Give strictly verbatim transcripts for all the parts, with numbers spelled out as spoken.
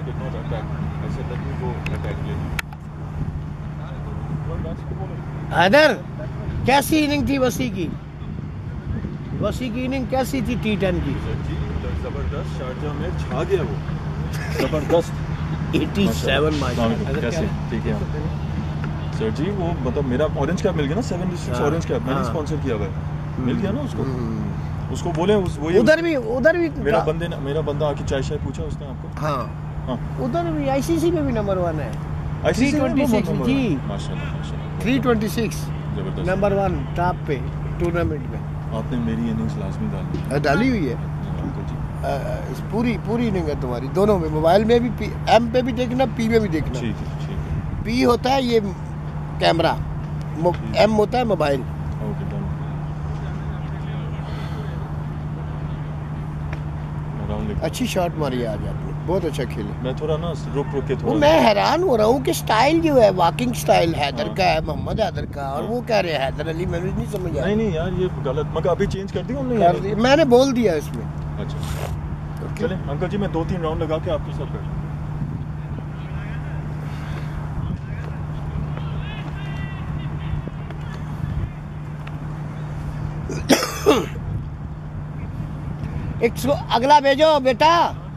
did not attack. I said let me go attack later. Haider, कैसी inning थी वसी की? वसी की इनिंग कैसी थी टी टेन की? सर जी जबरदस्त, शारजा में छा गया वो, जबरदस्त। सत्तासी माशाल्लाह। कैसे ठीक है सर जी? वो मतलब मेरा ऑरेंज कैप मिल गया ना, सेवन डिस्ट्रिक्ट ऑरेंज कैप मैंने स्पॉन्सर किया हुआ है, मिल गया ना उसको। उसको बोले उस वही उधर भी उधर भी मेरा बंदे ने मेरा बंदा आके चाय शाय पूछा उसने आपको। हाँ हाँ उधर भी आईसीसी में भी नंबर वन है। आईसीसी में छह सौ छब्बीस जी माशाल्लाह माशाल्लाह तीन सौ छब्बीस जबरदस्त नंबर वन टॉप पे टूर्नामेंट में। आपने मेरी इनिंग्स लाजमी डाली है। डाली हुई है अंकल जी। अ, इस पूरी पूरी इनिंग है तुम्हारी दोनों में, मोबाइल में भी पी, एम पे भी देखना, पी में भी देखना। ठीक है ठीक है। पी होता है ये कैमरा, एम होता है मोबाइल। Okay done. अच्छी शॉट मारी है आज आपने, बहुत अच्छा खेले। मैं थोड़ा ना रुक रुक के वो थोड़ा मैं हैरान हो रहा हूँ कि स्टाइल जो है वॉकिंग स्टाइल हैदर हाँ। का है, मोहम्मद हैदर का, और हाँ। वो कह रहे हैं हैदर अली, मैंने नहीं समझ आया। नहीं नहीं यार ये गलत, मगर अभी चेंज कर दी उन्होंने कर दिया, मैंने बोल दिया इसमें। अच्छा चले अंकल जी, मैं दो तीन राउंड लगा के आपके साथ कर एक सौ अगला भेजो बेटा।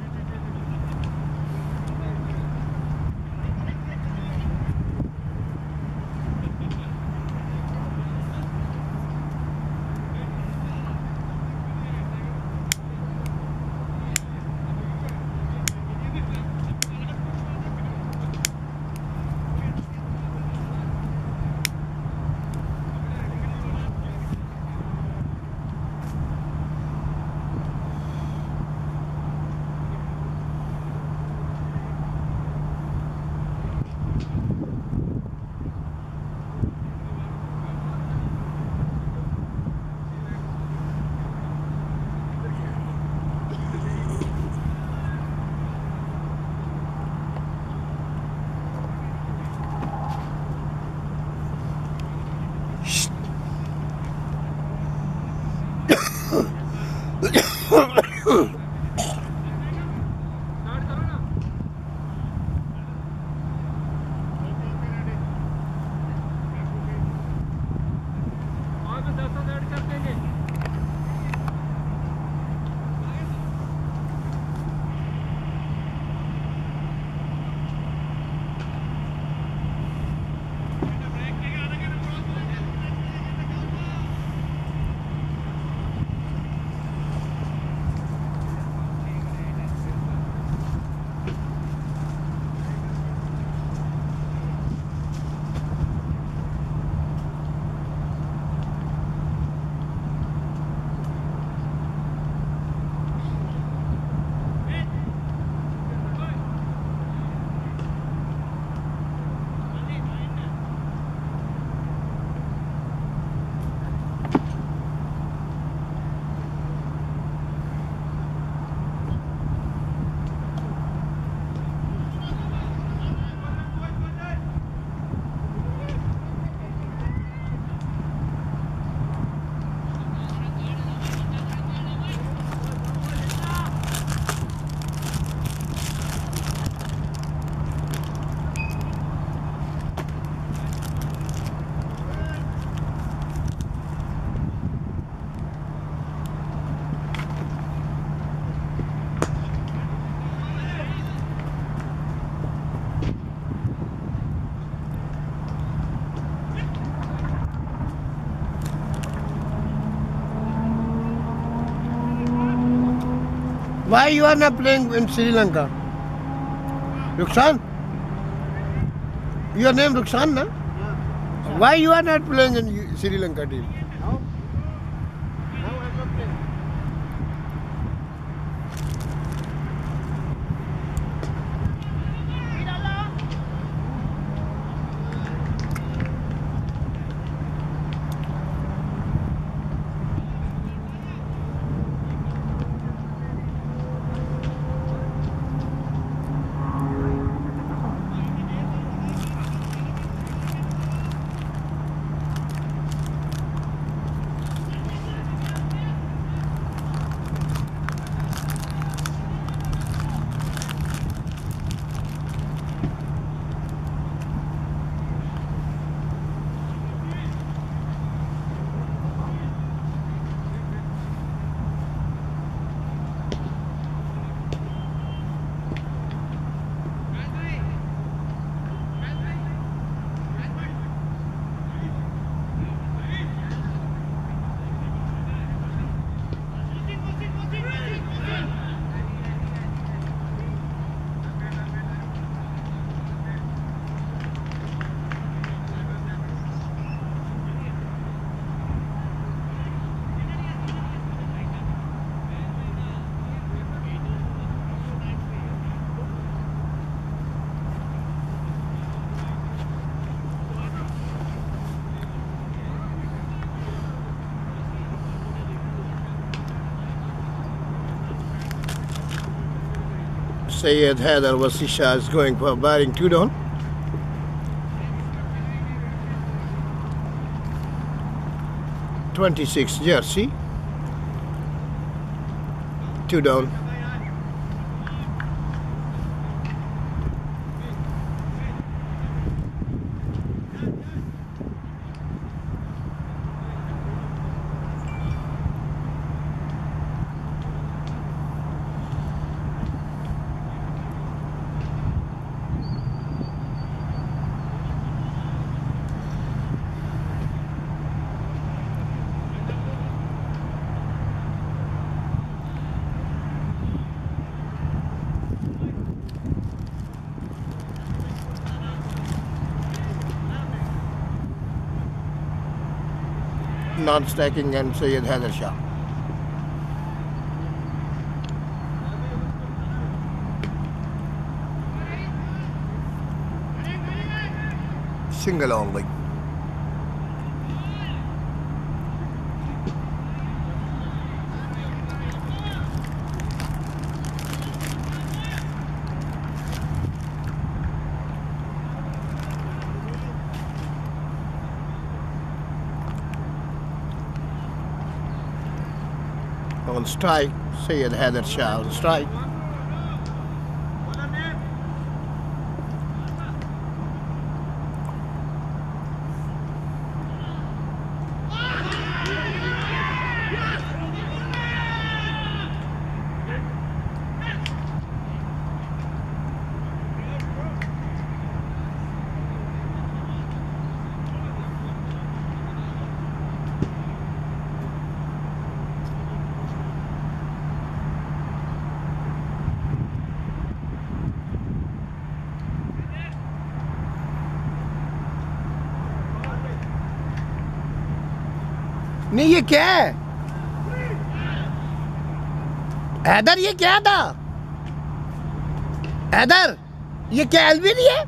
Why you are not playing in Sri Lanka? Ruksan? Your name Ruksan, na? Yeah. Why you are not playing in Sri Lanka team? No. No, I'm not playing. Syed Haider Wasisha is going for batting two down. twenty-six jersey. Two down. Non-stacking and Syed Haider Shah. Single only. On strike, Syed Haider Shah on strike. नहीं ये क्या है हैदर ये क्या था हैदर ये क्या LBD है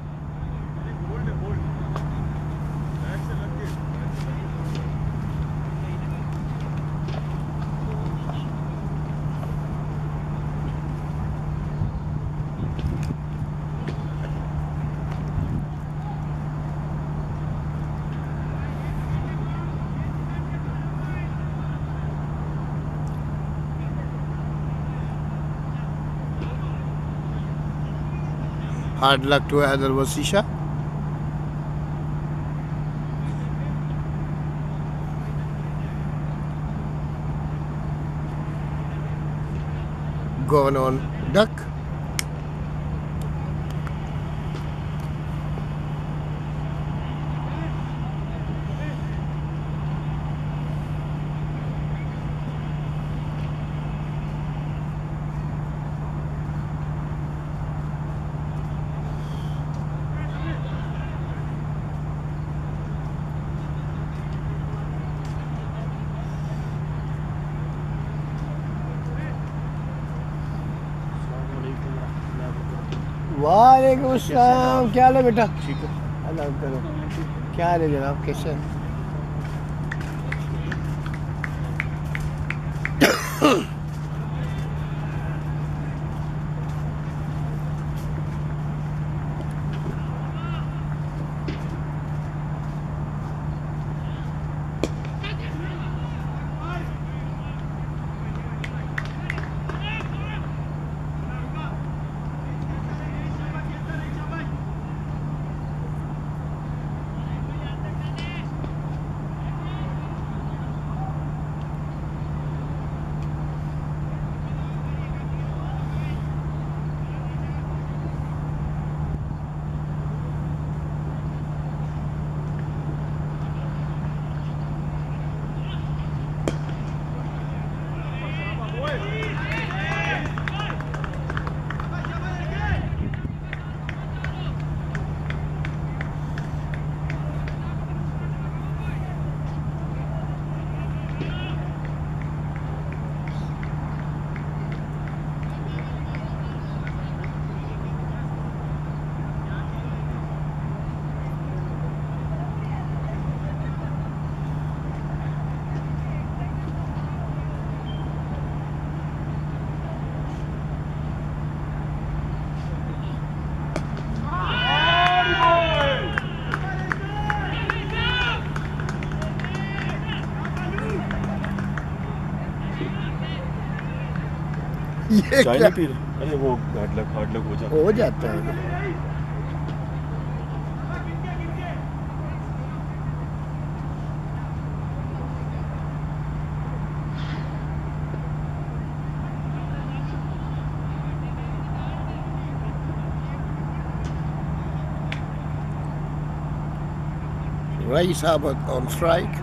Hard luck to Haider Wasisha. Going on duck. वालेकुम अस्सलाम क्या हाल है बेटा ठीक है अल्लाह करो क्या हाल है जनाब कैसे ये चाय क्या नहीं पी रहे? अरे वो हार्ड लक हार्ड लक हो जाता हो जाता है। Race Abbott on strike.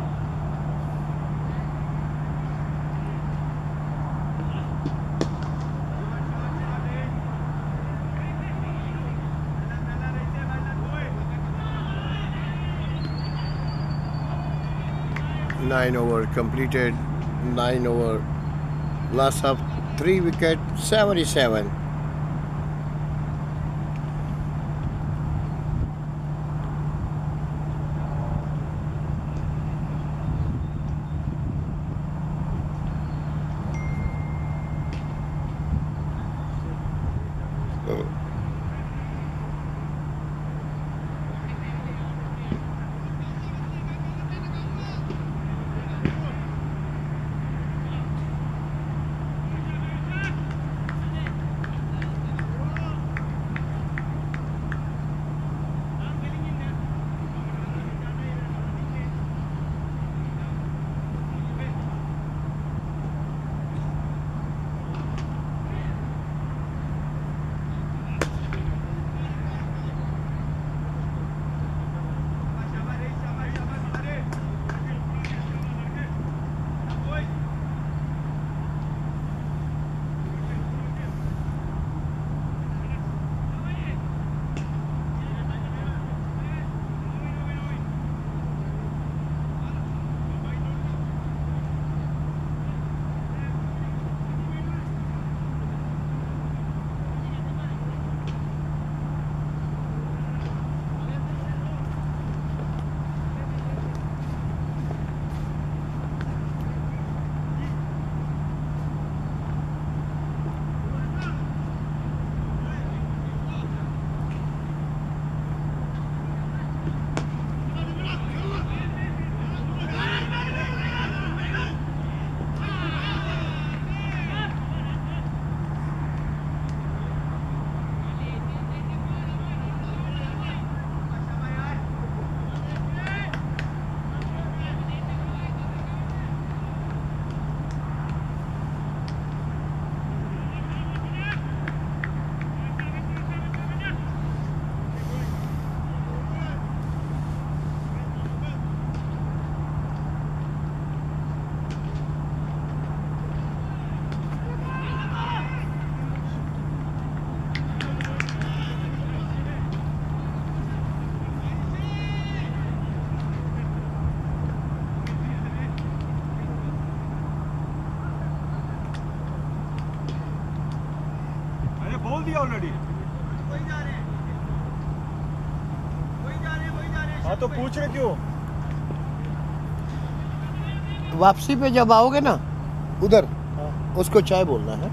Nine over completed. Nine over. Loss of three wicket. Seventy-seven. बोल दिया ऑलरेडी। हाँ तो पूछ रहे क्यों? वापसी पे जब आओगे ना उधर, हाँ। उसको चाय बोलना है।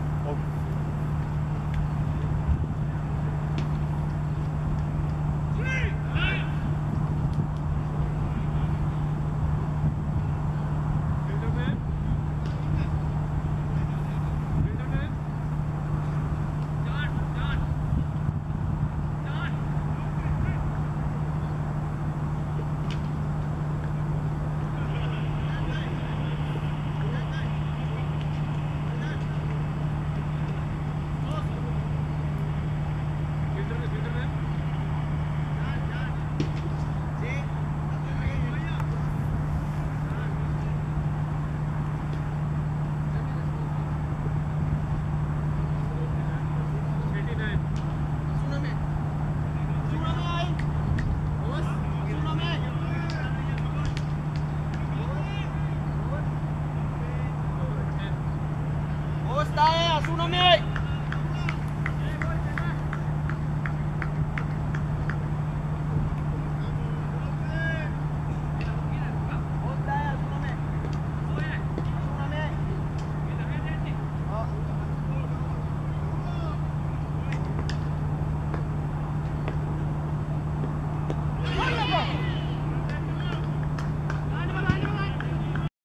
Está, é, assume o nome aí.